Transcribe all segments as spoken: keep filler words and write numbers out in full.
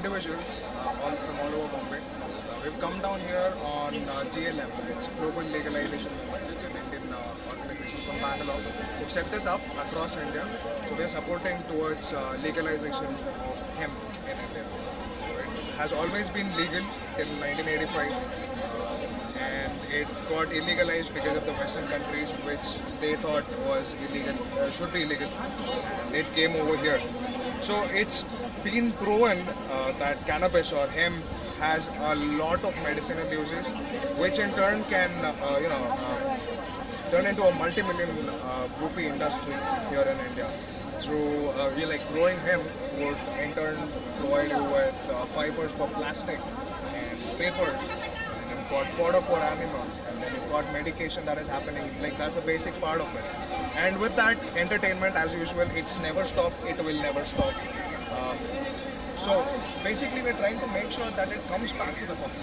individuals uh, all from all over Bombay. Uh, we've come down here on uh, G L M, it's Global Legalization Movement. It's an Indian uh, organization from Bangalore. We've set this up across India. So we are supporting towards uh, legalization of hemp in India. So it has always been legal till nineteen eighty-five. And it got illegalized because of the Western countries, which they thought was illegal, uh, should be illegal, and it came over here. So it's been proven uh, that cannabis or hemp has a lot of medicinal uses, which in turn can, uh, you know, uh, turn into a multi-million uh, rupee industry here in India. Through uh, we like growing hemp would in turn provide you with uh, fibers for plastic and papers. Got fodder for animals, and then you've got medication that is happening, like that's a basic part of it. And with that, entertainment as usual, it's never stopped, it will never stop. Um, so basically we're trying to make sure that it comes back to the public.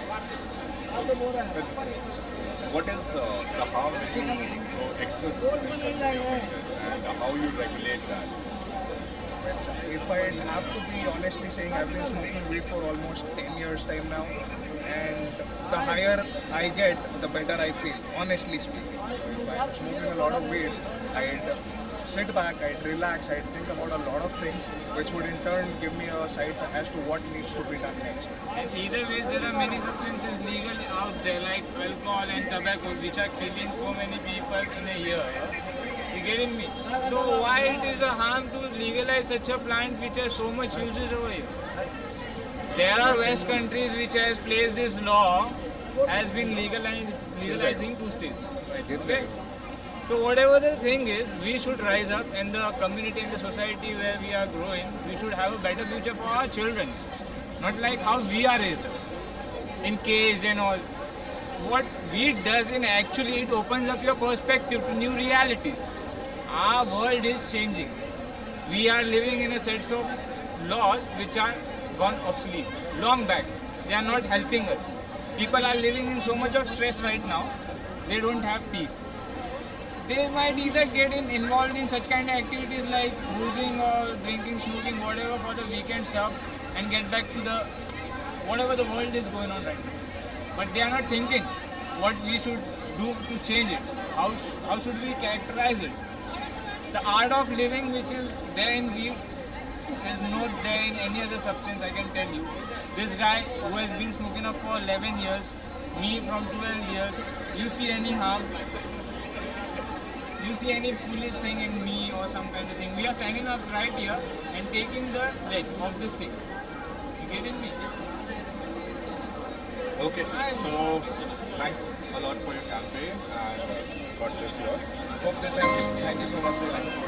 What is uh, the harm when you go excess in consuming this, and how you regulate that? If I have to be honestly saying, I've been smoking weed for almost ten years time now, and the higher I get, the better I feel, honestly speaking. So if I'm smoking a lot of weed, I'd sit back, I'd relax, I'd think about a lot of things, which would in turn give me a sight as to what needs to be done next. And either way, there are many substances legal out there, like alcohol and tobacco, which are killing so many people in a year. Yeah? You getting me? So why it is a harm to legalize such a plant which has so much uses over here? There are West countries which has placed this law, has been legalizing, legalizing two states. Okay? So whatever the thing is, we should rise up, and the community and the society where we are growing, we should have a better future for our children. Not like how we are raised up, in cage and all. What weed does in actually, it opens up your perspective to new realities. Our world is changing. We are living in a set of laws which are gone obsolete long back. They are not helping us. People are living in so much of stress right now, they don't have peace. They might either get in, involved in such kind of activities like boozing or drinking, smoking, whatever for the weekend stuff, and get back to the whatever the world is going on right now. But they are not thinking what we should do to change it. How, how should we characterize it? The art of living which is there in weed is not there in any other substance, I can tell you. This guy who has been smoking up for eleven years, me from twelve years, you see any harm? You see any foolish thing in me or some kind of thing? We are standing up right here and taking the leg of this thing. You getting me? Okay, so thanks a lot for your campaign, and God bless you all. Hope this helps. Thank you so much for your support.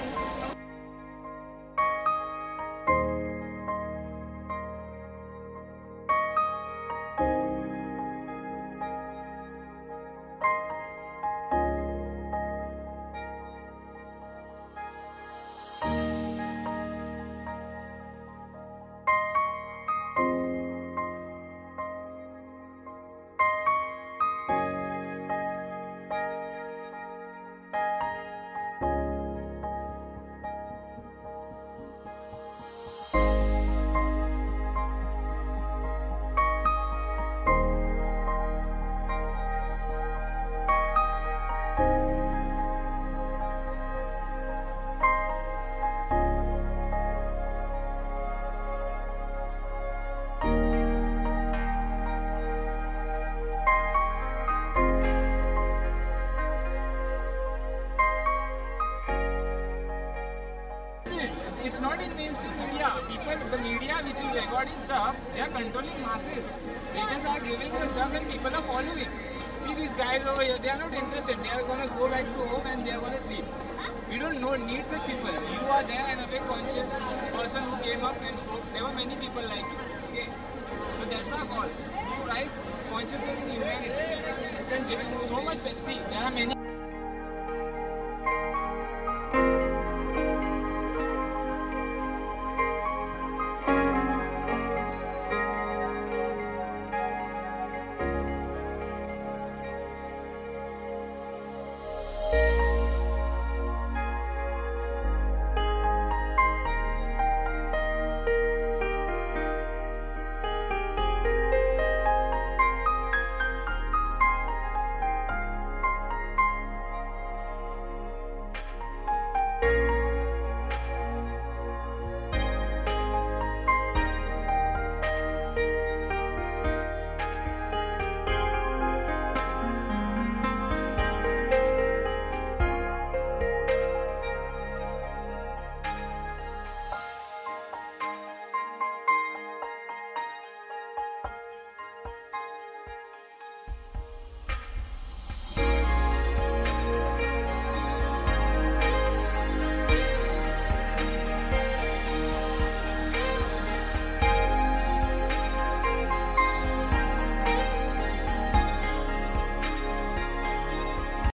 It's not in mainstream media. People, the media which is recording stuff, they are controlling masses. They just are giving the stuff and people are following. See these guys over here, they are not interested. They are going to go back to home and they are going to sleep. We don't know, need such people. You are there and a very conscious person who came up and spoke. There were many people like you. Okay? But that's our call. You rise consciousness in humanity. Then it's so much. See, there are many.